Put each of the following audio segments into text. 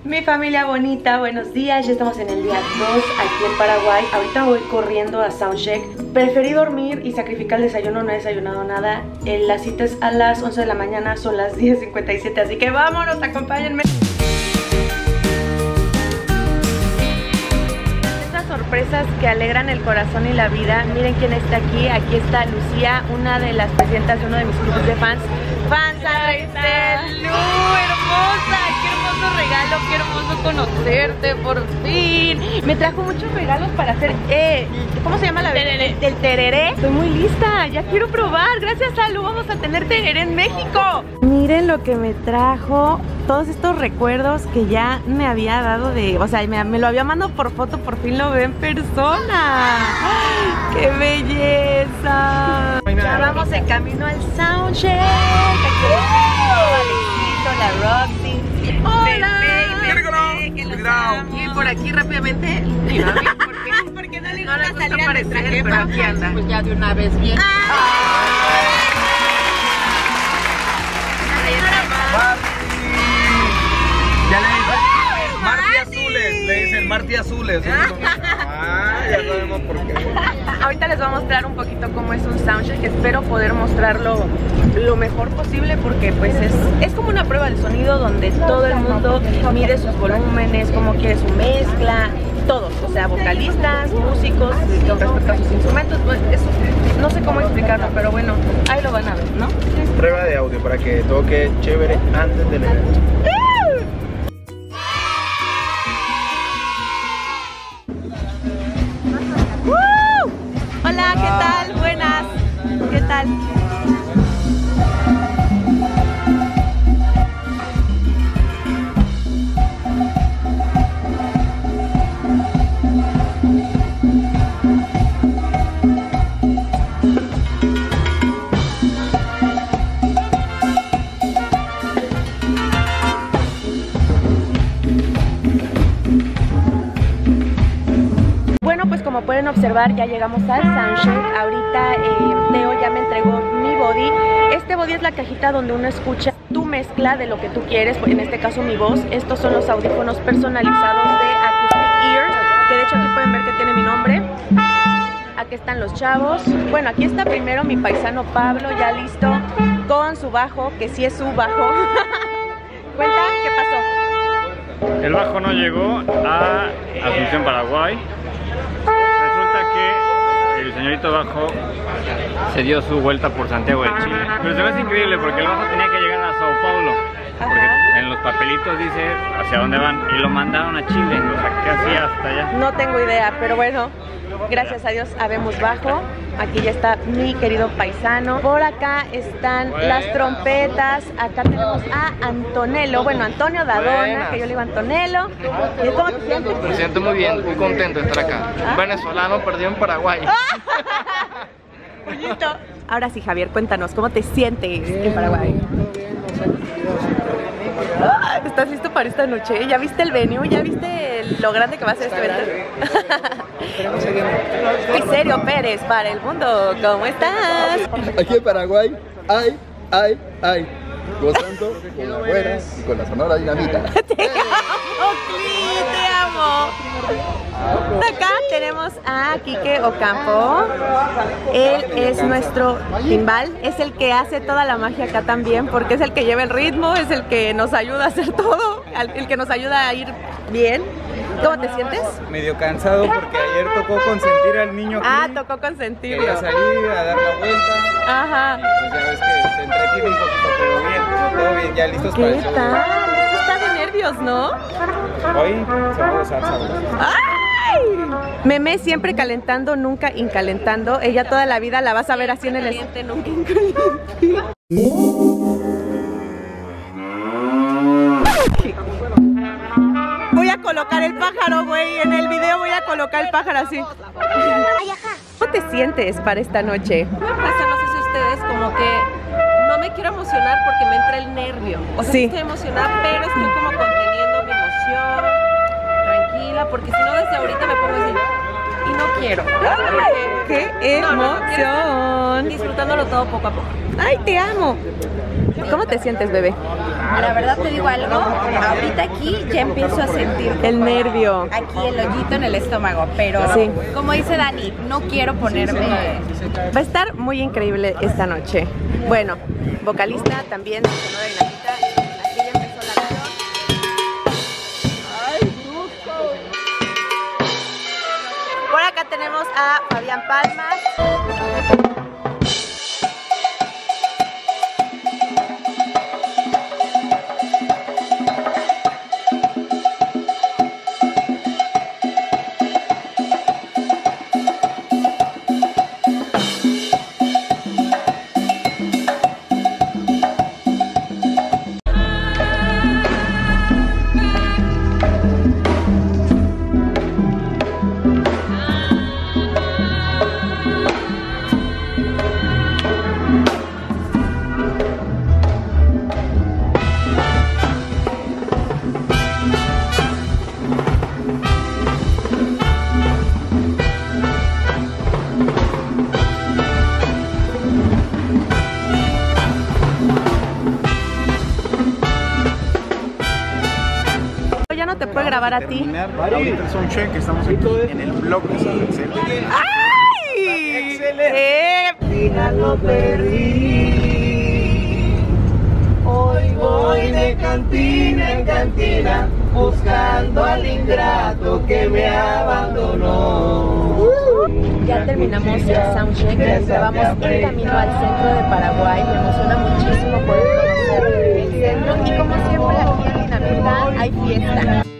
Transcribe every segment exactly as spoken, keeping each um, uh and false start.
Mi familia bonita, buenos días. Ya estamos en el día dos aquí en Paraguay. Ahorita voy corriendo a Soundcheck. Preferí dormir y sacrificar el desayuno, no he desayunado nada. eh, La cita es a las once de la mañana, son las diez cincuenta y siete. Así que vámonos, acompáñenme. Estas sorpresas que alegran el corazón y la vida. Miren quién está aquí. Aquí está Lucía, una de las presidentas de uno de mis clubes de fans. Fans de Lu, hermosa. Qué hermoso regalo, qué hermoso conocerte, por fin. Me trajo muchos regalos para hacer, eh, ¿cómo se llama la tereré? Del tereré. Estoy muy lista, ya quiero probar. Gracias a Lu vamos a tener tereré en México. Miren lo que me trajo, todos estos recuerdos que ya me había dado de, o sea, me, me lo había mandado por foto, por fin lo veo en persona. ¡Ay, qué belleza! Ya vamos en camino al Soundcheck. Aquí está la Roxy. ¡Hola! Y por aquí rápidamente, mi mami, ¿por qué? Porque no le gusta, no le gusta salir a nuestra jefa, pero aquí anda. Pues ya de una vez bien. Ya le dicen Marti Azules, le dicen Marti Azules. Ah, ya sabemos por qué. Ahorita les voy a mostrar un poquito cómo es un Soundcheck. Espero poder mostrarlo lo mejor posible porque pues es, es como una prueba de sonido donde todo el mundo mide sus volúmenes, cómo quiere su mezcla, todos, o sea, vocalistas, músicos, con respecto a sus instrumentos, pues eso, no sé cómo explicarlo, pero bueno, ahí lo van a ver, ¿no? Prueba de audio para que todo quede chévere antes del evento. Hola, ¿qué tal? Buenas. ¿Qué tal? Como pueden observar, ya llegamos al Soundcheck. Ahorita eh, Teo ya me entregó mi body. Este body es la cajita donde uno escucha tu mezcla de lo que tú quieres, en este caso mi voz. Estos son los audífonos personalizados de Acoustic Ears, que de hecho aquí pueden ver que tiene mi nombre. Aquí están los chavos. Bueno, aquí está primero mi paisano Pablo, ya listo, con su bajo, que sí es su bajo. Cuenta, ¿qué pasó? El bajo no llegó a Asunción, Paraguay. Resulta que el señorito bajo se dio su vuelta por Santiago de Chile. Pero se me hace increíble porque el bajo tenía que llegar a Sao Paulo. Porque en los papelitos dice hacia dónde van y lo mandaron a Chile. O sea, ¿qué hacía hasta allá? No tengo idea, pero bueno, gracias a Dios habemos bajo. Aquí ya está mi querido paisano. Por acá están las trompetas. Acá tenemos a Antonello, bueno, Antonio Dadona, que yo le digo Antonello. ¿Y cómo te sientes? Me siento muy bien, muy contento de estar acá. Un venezolano perdido en Paraguay. Ahora sí, Javier, cuéntanos, ¿cómo te sientes en Paraguay? ¿Estás listo para esta noche? ¿Ya viste el venue? ¿Ya viste lo grande que va a ser este evento? Muy serio, Pérez, para el mundo. ¿Cómo estás? Aquí en Paraguay, ay, ay, ay, gozando con la güera y con la Sonora Dinamita. Te amo, Cli, te amo. Acá tenemos a Quique Ocampo. Él es nuestro timbal, es el que hace toda la magia acá también, porque es el que lleva el ritmo, es el que nos ayuda a hacer todo, el que nos ayuda a ir bien. ¿Cómo te sientes? Medio cansado porque ayer tocó consentir al niño aquí. Ah, tocó consentirlo. Quería salir a dar la vuelta. Ajá. Pues ya ves que se entretiene un poquito, pero bien, todo bien, ya listos para el show. ¿Qué tal? Está de nervios, ¿no? Hoy se puede salsa. ¡Ay! Meme siempre calentando, nunca incalentando. Ella toda la vida la vas a ver así en el caliente, nunca incalentando. Voy a colocar el pájaro, güey. En el video voy a colocar el pájaro así. ¿Cómo te sientes para esta noche? Me pasa, no sé si ustedes, como que no me quiero emocionar porque me entra el nervio. O sea, sí estoy emocionada, pero estoy como conteniendo mi emoción, tranquila, porque si no desde ahorita me pongo así y no quiero. ¡Qué emoción! No, no, disfrutándolo todo poco a poco. ¡Ay, te amo! ¿Cómo te sientes, bebé? La verdad te digo algo, ahorita aquí ya empiezo a sentir el nervio. Aquí el hoyito en el estómago, pero sí. Como dice Dani, no quiero ponerme... Va a estar muy increíble esta noche. Bueno, vocalista también de Sonora Dinamita. Aquí ya empezó la canción. Por acá tenemos a Fabián Palmas. Ya no te puede grabar a ti. Ahorita el soundcheck que estamos aquí en el blog de San Excel. ¡Ay! ¡Excelente! Al final lo perdí. Hoy voy de cantina en cantina buscando al ingrato que me abandonó. Ya terminamos el soundcheck, nos llevamos en camino al centro de Paraguay. Me emociona muchísimo poder conocer el centro y como siempre aquí en Dinamita hay fiesta.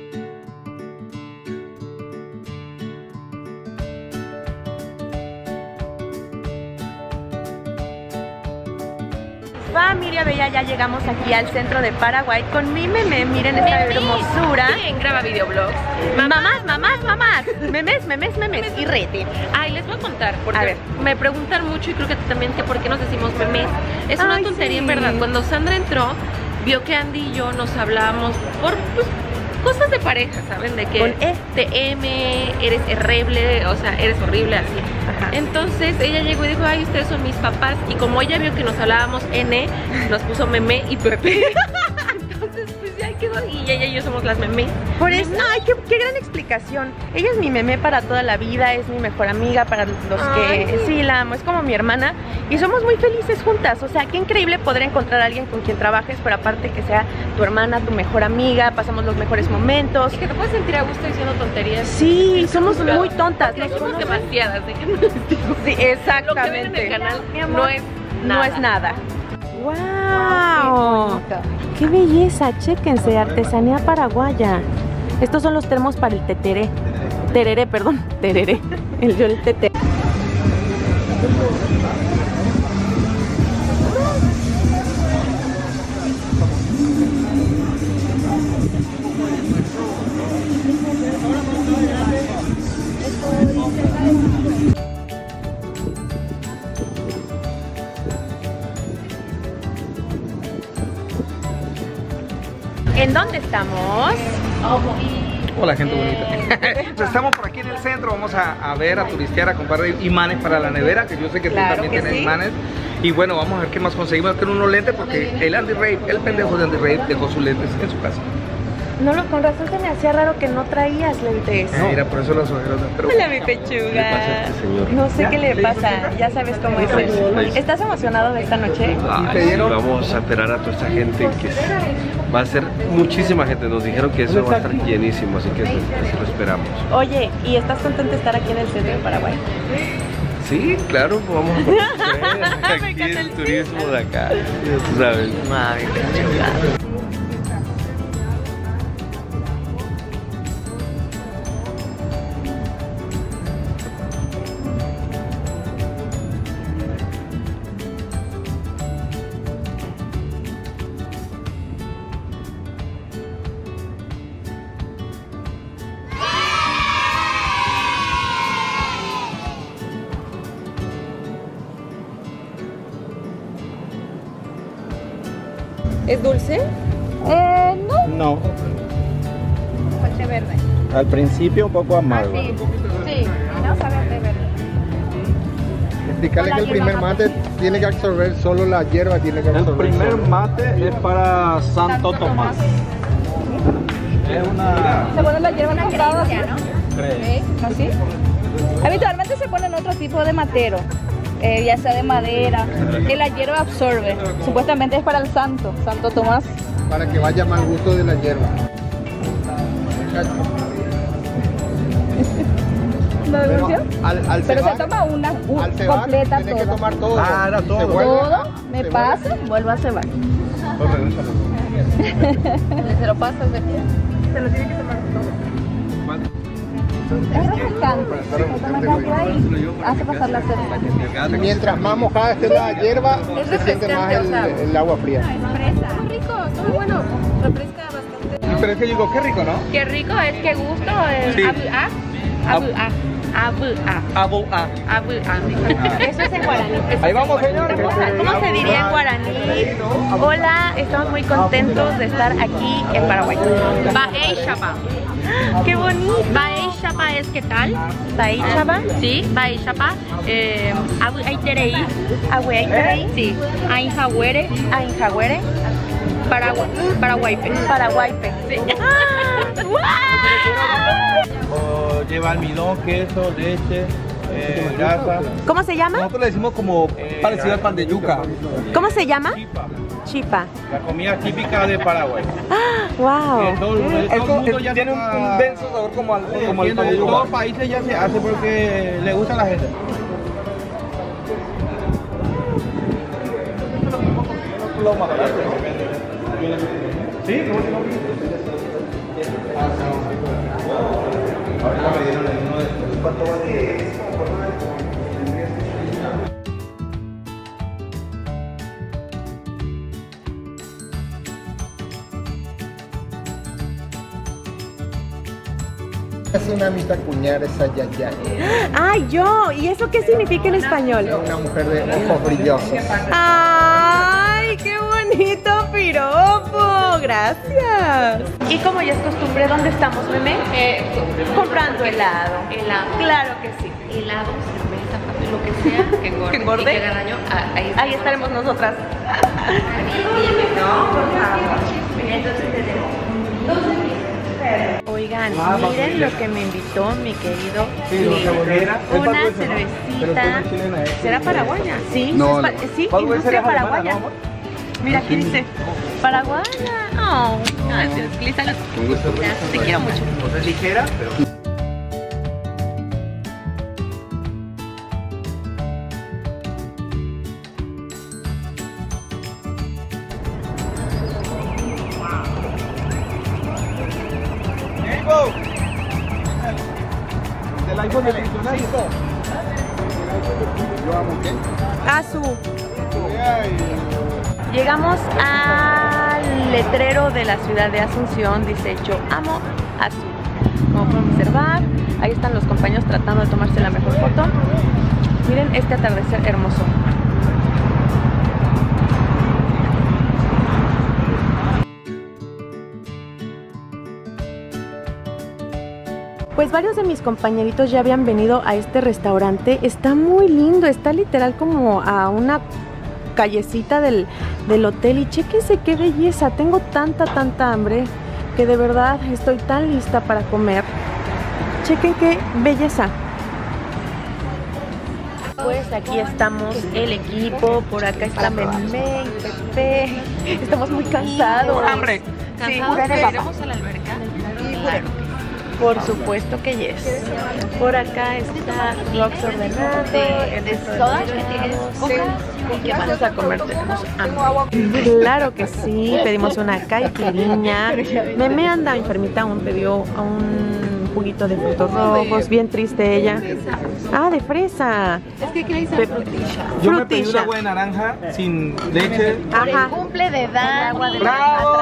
Familia Bella, ya llegamos aquí al centro de Paraguay con mi meme. Miren esta hermosura. ¿Quién graba videoblogs? Mamás, mamás, mamás. Memes, memes, memes. Y rete. Ay, les voy a contar, porque a ver. me preguntan mucho y creo que también que por qué nos decimos memes. Es una Ay, tontería, sí. en verdad. Cuando Sandra entró, vio que Andy y yo nos hablábamos por pues, cosas de pareja, ¿saben? De que Con E. te M, eres horrible, o sea, eres horrible, así. Ajá. Entonces ella llegó y dijo, ay, ustedes son mis papás. Y como ella vio que nos hablábamos N, nos puso meme y Pepe. Entonces, pues ya quedó. Y ella y yo somos las meme. Por eso, ay, qué, qué gran explicación. Ella es mi meme para toda la vida, es mi mejor amiga para los Ay. que sí la amo, es como mi hermana y somos muy felices juntas. O sea, qué increíble poder encontrar a alguien con quien trabajes, pero aparte que sea tu hermana, tu mejor amiga, pasamos los mejores momentos. Es que te puedes sentir a gusto diciendo tonterías. Sí, somos muy tontas. Porque nos somos conocen. demasiadas. déjenme les digo. Sí, exactamente. Lo que ven en el canal Mi amor, no es nada. No es nada. ¡Wow! ¡Qué belleza! Chéquense, artesanía paraguaya. Estos son los termos para el teteré. Tereré, perdón. Tereré. El, yo el teteré. ¿En dónde estamos? Hola, gente bonita. Pues estamos por aquí en el centro, vamos a, a ver, a turistear, a comprar imanes para la nevera, que yo sé que Claro tú también que tienes sí. imanes. Y bueno, vamos a ver qué más conseguimos. Quiero unos lentes porque el Andy Rave, el pendejo de Andy Rave, dejó sus lentes en su casa. No, lo, con razón se me hacía raro que no traías lentes. Eh, Mira, por eso las ojeras. Pero... Hola, mi pechuga. No sé qué le pasa, ya sabes cómo es él. ¿Estás emocionado de esta noche? Ay, sí, vamos a esperar a toda esta gente que va a ser muchísima gente. Nos dijeron que eso va a estar llenísimo, así que eso, eso lo esperamos. Oye, ¿y estás contento de estar aquí en el centro de Paraguay? Sí, claro, vamos a conocer aquí el turismo de acá, tú sabes. Mami, pechuga. ¿Es dulce? Eh, no. No, Té verde. al principio un poco amargo. Sí, sí. No sabe a té verde. Explicarle que el primer mate tiene que absorber solo la hierba, tiene que absorber. El primer solo. mate es para Santo Tomás. Es una... Se pone la hierba en costado, ¿no? Tres. ¿Así? Habitualmente se ponen otro tipo de matero, eh, ya sea de madera, que la hierba absorbe. Supuestamente es para el santo, Santo Tomás. Para que vaya mal gusto de la hierba. ¿No devolución? Al, al Pero cebar, se toma una uh, al cebar, completa tiene que toda. tomar todo. Ah, era todo. Se vuelve- Todo, me se pasa, vuelvo a cebar. Se lo pasas de pie. Se lo tiene que tomar todo. Es refrescante. Se toma café ahí, hace pasar la sed. Mientras más mojada esté la hierba, Es se siente más refrescante, el, o sea. el agua fría. Está muy rico, está muy bueno. Refresca bastante. Pero es que digo, qué rico, ¿no? Qué rico es, qué gusto. Es Sí. abu a, abu a, abu a, Abu A. abu a. Eso es en guaraní. Ahí vamos, señores. ¿Cómo se diría en guaraní? Hola, estamos muy contentos de estar aquí en Paraguay. Baeixaba. ¡Qué bonito! Baeixaba es ¿qué tal? ¿Baeixaba? Sí, Baeixaba. Eh, Abu Aiterei. Abu Aiterei. Sí. Ainjahuere. Ainjahuere. Paraguay. Paraguaype. Paraguaype. Sí. O lleva almidón, queso, leche, eh, grasa. ¿Cómo se llama? Nosotros le decimos como parecido al pan de yuca. ¿Cómo se llama? Chipa, Chipa. la comida típica de Paraguay. ¡Wow! Que todo, todo el Eso mundo es- ya tiene un, está- un denso sabor como al, como el en pan de todos yuca. los países ya se hace porque le gusta a la gente. Sí, Es una mitacuñar esa yaya. ¡Ay, yo! ¿Y eso qué significa en español? Es una mujer de ojos brillosos. ¡Ay, qué bonito piropo! ¡Gracias! Y como ya es costumbre, ¿dónde estamos, Meme? Eh, Comprando helado. helado. Claro que sí. Helado, cerveza, papel, lo que sea que engorde, ¿Que engorde? y que haga daño, ah, ahí, Ahí estaremos nosotras. No, por favor. Entonces tenemos dos. Oigan, miren lo que me invitó mi querido Sí, lo que volviera. El una Budweiser, ¿no? Pero cervecita. es chilena, ¿eh? ¿Será paraguaya? Sí, No, sí, es no. pa- sí, Budweiser industria es alemana, paraguaya. ¿no, amor? Mira, aquí dice paraguaya. Oh, gracias, Liz, salud. Gracias, te quiero mucho. Es ligera, pero... Del iPhone del diccionario. Yo amo qué. Azu. Llegamos al letrero de la ciudad de Asunción, dice yo amo Azu. Como pueden observar, ahí están los compañeros tratando de tomarse la mejor foto. Miren este atardecer hermoso. Pues varios de mis compañeritos ya habían venido a este restaurante. Está muy lindo, está literal como a una callecita del, del hotel. Y chéquense qué belleza, tengo tanta, tanta hambre que de verdad estoy tan lista para comer. Chequen qué belleza. Pues aquí estamos el equipo, por acá está Meme y Pepe. Estamos muy cansados. Hambre. Sí, ¿Cansados? puré de papa. ¿Iremos a la alberca? Claro. Por supuesto que yes. Por acá está Rox ordenando. De, de soda que tienes. ¿Con qué vamos a comer? Tenemos hambre. Claro que sí, pedimos una caipirinha. Meme anda enfermita, aún pidió un juguito de frutos rojos, bien triste ella. Ah, de fresa. Es que aquí le dicen Pe- frutilla. Yo me pedí Frutilla. una agua de naranja sin leche. Ajá. Cumple de Dani. ¡Bravo!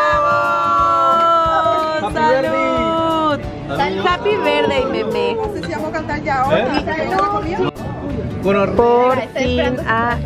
¡Bravo! Happy ¡Salud! Happy birthday, Meme. Bueno, Por fin a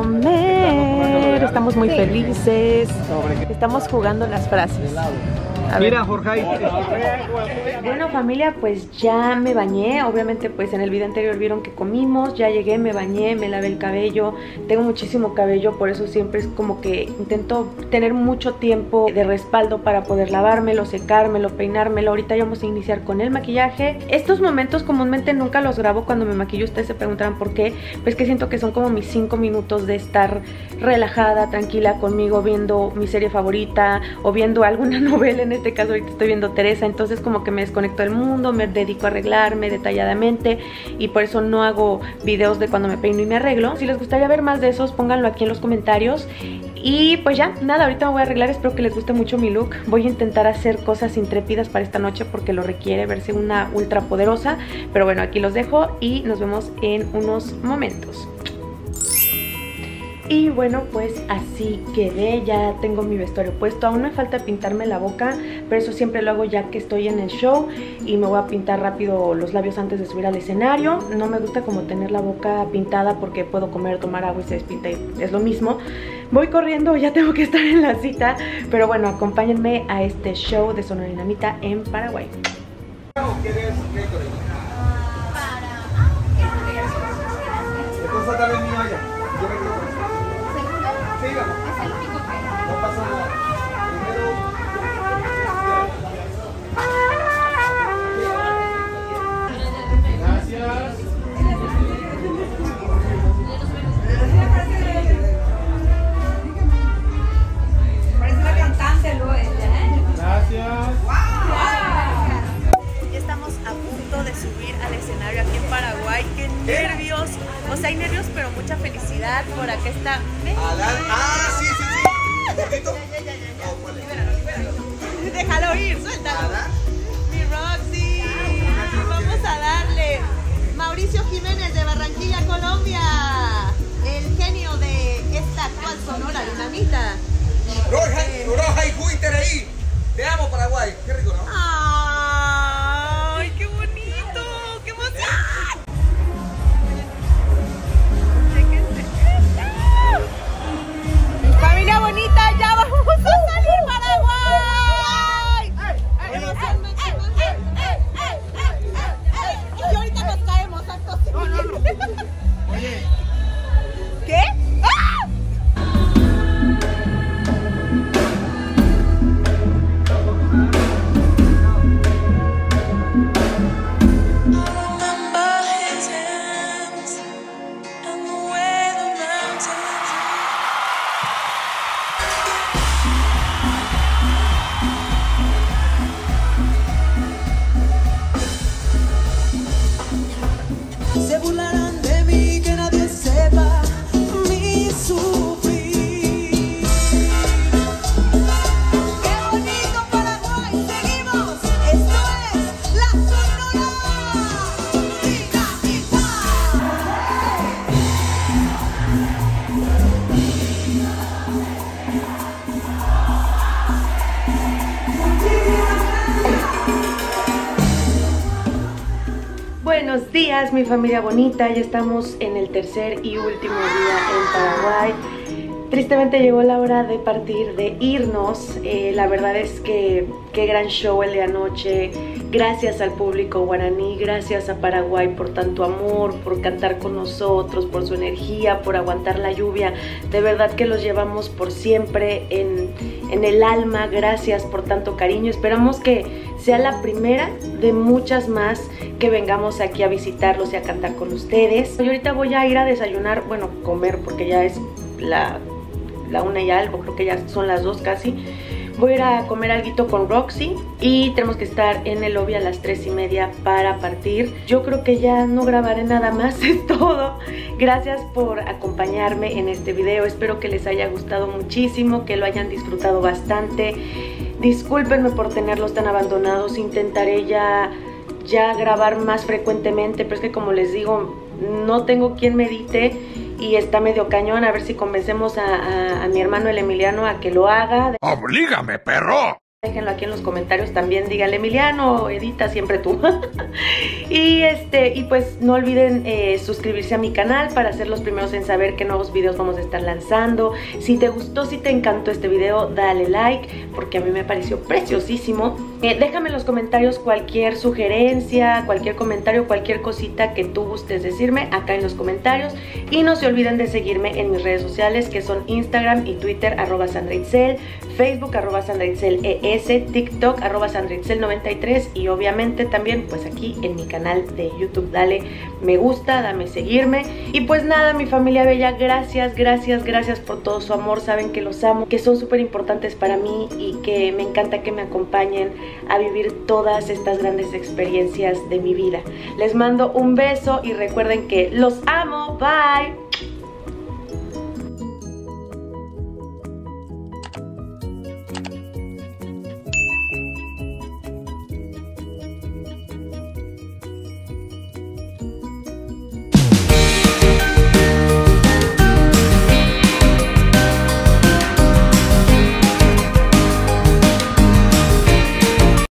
comer. Estamos muy felices. Estamos jugando las frases. Mira, Jorge. Bueno, familia, pues ya me bañé. Obviamente, pues en el video anterior vieron que comimos. Ya llegué, me bañé, me lavé el cabello. Tengo muchísimo cabello, por eso siempre es como que intento tener mucho tiempo de respaldo para poder lavármelo, secármelo, peinármelo. Ahorita ya vamos a iniciar con el maquillaje. Estos momentos comúnmente nunca los grabo cuando me maquillo. Ustedes se preguntarán por qué. Pues que siento que son como mis cinco minutos de estar relajada, tranquila conmigo, viendo mi serie favorita o viendo alguna novela. En este caso ahorita estoy viendo Teresa, entonces como que me desconecto del mundo, me dedico a arreglarme detalladamente y por eso no hago videos de cuando me peino y me arreglo. Si les gustaría ver más de esos, pónganlo aquí en los comentarios. Y pues ya, nada, ahorita me voy a arreglar, espero que les guste mucho mi look. Voy a intentar hacer cosas intrépidas para esta noche porque lo requiere, verse una ultra poderosa. Pero bueno, aquí los dejo y nos vemos en unos momentos. Y bueno, pues así quedé, ya tengo mi vestuario puesto. Aún me falta pintarme la boca, pero eso siempre lo hago ya que estoy en el show. Y me voy a pintar rápido los labios antes de subir al escenario. No me gusta como tener la boca pintada porque puedo comer, tomar agua y se despinta y es lo mismo. Voy corriendo, ya tengo que estar en la cita. Pero bueno, acompáñenme a este show de Sonora Dinamita en Paraguay. No pasa nada. Gracias. Parece una cantante, Luis, ¿eh? Gracias. Ya estamos a punto de subir al escenario aquí en Paraguay. ¡Qué nervios! O sea, hay nervios, pero mucha felicidad. Por acá está Mel. Ah, sí, sí, sí. ¿Gordito? Ya, ya, ya, ya. Libéralo, libéralo. Déjalo ir, suéltalo. Mi Roxy. Vamos a darle. Mauricio Jiménez de Barranquilla, Colombia. El genio de esta actual Sonora Dinamita. Roja, Roja y Twitter ahí. Te amo, Paraguay. Qué rico, ¿no? ¡Ay, qué bonito! ¡Qué emoción! Familia bonita, ya vamos a salir Paraguay. Emoción, y ahorita nos caemos, acto seguido. ¿Qué? ¡Ah! Se burlarán de mí, que nadie sepa mi sufrir. ¡Qué bonito Paraguay! ¡Seguimos! ¡Esto es la Sonora Dinamita! Buenos días, mi familia bonita. Ya estamos en el tercer y último día en Paraguay. Tristemente llegó la hora de partir, de irnos. Eh, la verdad es que qué gran show el de anoche. Gracias al público guaraní, gracias a Paraguay por tanto amor, por cantar con nosotros, por su energía, por aguantar la lluvia. De verdad que los llevamos por siempre en, en el alma. Gracias por tanto cariño. Esperamos que sea la primera de muchas más que vengamos aquí a visitarlos y a cantar con ustedes. Yo ahorita voy a ir a desayunar, bueno, comer porque ya es la, la una y algo, creo que ya son las dos casi. Voy a ir a comer alguito con Roxy y tenemos que estar en el lobby a las tres y media para partir. Yo creo que ya no grabaré nada más, es todo. Gracias por acompañarme en este video, espero que les haya gustado muchísimo, que lo hayan disfrutado bastante. Discúlpenme por tenerlos tan abandonados, intentaré ya, ya grabar más frecuentemente, pero es que como les digo, no tengo quien me edite y está medio cañón. A ver si convencemos a, a, a mi hermano el Emiliano a que lo haga. ¡Oblígame, perro! Déjenlo aquí en los comentarios también, díganle Emiliano, edita siempre tú. y este y pues no olviden eh, suscribirse a mi canal para ser los primeros en saber qué nuevos videos vamos a estar lanzando. Si te gustó, si te encantó este video, dale like, porque a mí me pareció preciosísimo. Eh, déjame en los comentarios cualquier sugerencia, cualquier comentario, cualquier cosita que tú gustes decirme acá en los comentarios. Y no se olviden de seguirme en mis redes sociales, que son Instagram y Twitter, arroba Sandra Itzel, Facebook, arroba Sandra Itzel E S, TikTok, arroba Sandra Itzel noventa y tres, y obviamente también pues aquí en mi canal de YouTube. Dale me gusta, dame seguirme. Y pues nada, mi familia bella, gracias, gracias, gracias por todo su amor. Saben que los amo, que son súper importantes para mí y que me encanta que me acompañen a vivir todas estas grandes experiencias de mi vida. Les mando un beso y recuerden que los amo. Bye.